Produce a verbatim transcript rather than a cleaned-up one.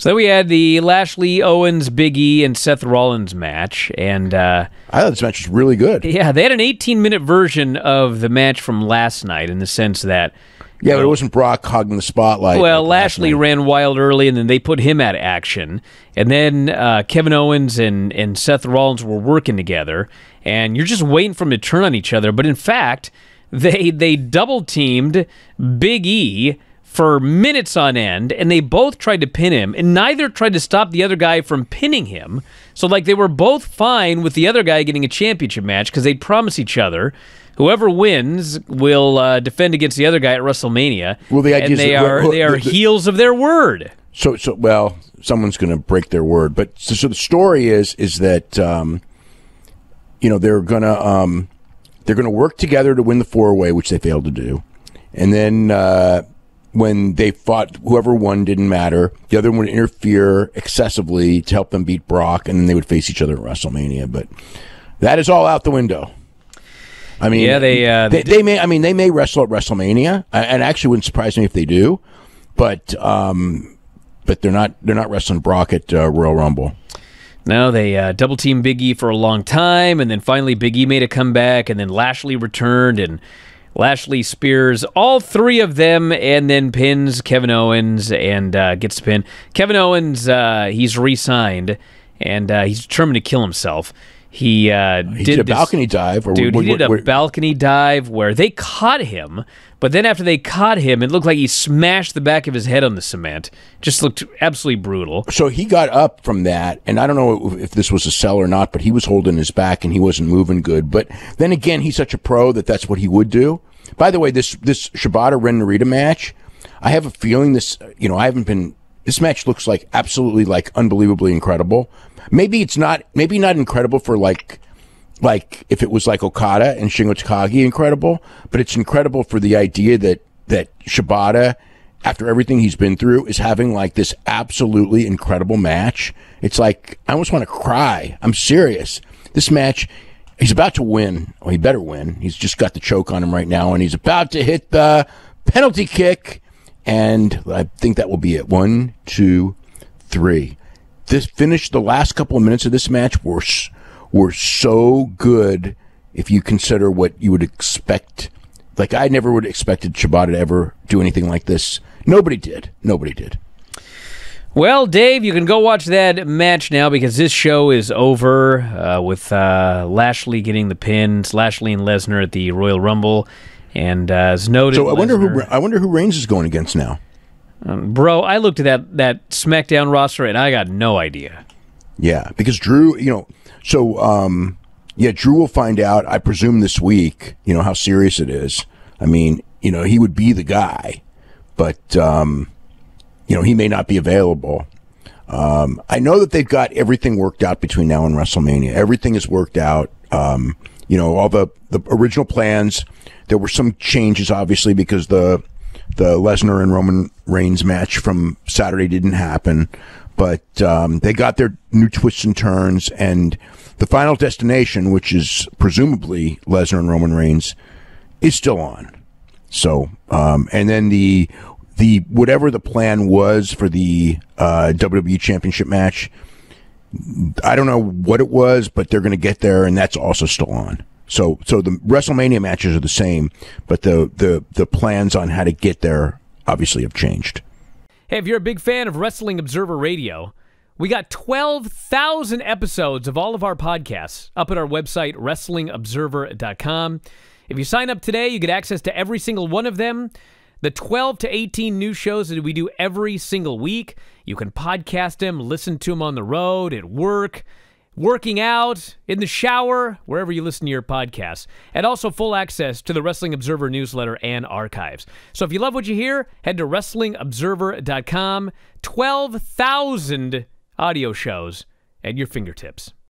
So then we had the Lashley, Owens, Big E, and Seth Rollins match. And uh, I thought this match was really good. Yeah, they had an eighteen-minute version of the match from last night in the sense that... Yeah, but it wasn't Brock hogging the spotlight. Well, like Lashley ran wild early, and then they put him out of action. And then uh, Kevin Owens and, and Seth Rollins were working together, and you're just waiting for them to turn on each other. But in fact, they they double-teamed Big E for minutes on end, and they both tried to pin him, and neither tried to stop the other guy from pinning him. So, like, they were both fine with the other guy getting a championship match because they promised each other whoever wins will uh, defend against the other guy at WrestleMania. Well, the idea and they is that, are well, they are the, the, heels of their word. So, so well, someone's going to break their word. But so, so the story is is that um, you know they're gonna um, they're gonna work together to win the four way, which they failed to do, and then. Uh, When they fought, whoever won didn't matter. The other one would interfere excessively to help them beat Brock, and then they would face each other at WrestleMania. But that is all out the window. I mean, yeah, they uh, they, they may. I mean, they may wrestle at WrestleMania, and actually, wouldn't surprise me if they do. But um, but they're not. They're not wrestling Brock at uh, Royal Rumble. No, they uh, double teamed Big E for a long time, and then finally Big E made a comeback, and then Lashley returned and. Lashley spears all three of them and then pins Kevin Owens and uh, gets the pin. Kevin Owens, uh, he's re-signed, and uh, he's determined to kill himself. He, uh, he did, did a this, balcony dive. Or dude, what, he did what, a balcony dive where they caught him, but then after they caught him, it looked like he smashed the back of his head on the cement. Just looked absolutely brutal. So he got up from that, and I don't know if this was a sell or not, but he was holding his back and he wasn't moving good. But then again, he's such a pro that that's what he would do. By the way, this this Shibata Ren Narita match, I have a feeling this, you know, I haven't been, this match looks like absolutely like unbelievably incredible. Maybe it's not, maybe not incredible for like, like if it was like Okada and Shingo Takagi incredible, but it's incredible for the idea that, that Shibata, after everything he's been through, is having like this absolutely incredible match. It's like, I almost want to cry. I'm serious. This match, he's about to win. Well, he better win. He's just got the choke on him right now, and he's about to hit the penalty kick, and I think that will be it. One, two, three. This finish, the last couple of minutes of this match were were so good if you consider what you would expect. Like, I never would have expected Shibata to ever do anything like this. Nobody did. Nobody did. Well, Dave, you can go watch that match now because this show is over uh, with uh, Lashley getting the pins, Lashley and Lesnar at the Royal Rumble, and uh, as noted, so I wonder Lesnar, who I wonder who Reigns is going against now. Um, bro, I looked at that that SmackDown roster and I got no idea. Yeah, because Drew, you know, so um, yeah, Drew will find out. I presume this week, you know, how serious it is. I mean, you know, he would be the guy, but. Um, You know, he may not be available. Um, I know that they've got everything worked out between now and WrestleMania. Everything is worked out. Um, you know, all the, the original plans. There were some changes, obviously, because the the Lesnar and Roman Reigns match from Saturday didn't happen. But um, they got their new twists and turns. And the final destination, which is presumably Lesnar and Roman Reigns, is still on. So, um, and then the... The whatever the plan was for the uh, W W E Championship match, I don't know what it was, but they're going to get there, and that's also still on. So, so the WrestleMania matches are the same, but the the the plans on how to get there obviously have changed. Hey, if you're a big fan of Wrestling Observer Radio, we got twelve thousand episodes of all of our podcasts up at our website, wrestling observer dot com. If you sign up today, you get access to every single one of them. The twelve to eighteen new shows that we do every single week. You can podcast them, listen to them on the road, at work, working out, in the shower, wherever you listen to your podcasts. And also full access to the Wrestling Observer newsletter and archives. So if you love what you hear, head to wrestling observer dot com. twelve thousand audio shows at your fingertips.